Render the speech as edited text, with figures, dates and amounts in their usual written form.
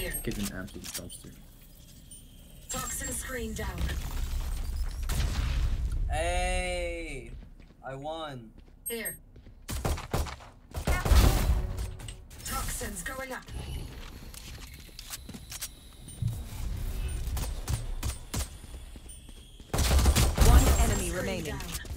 Here. Kid's an absolute dumpster. Toxin screen down. Hey, I won. Here. Toxins going up. One enemy Screen remaining. down.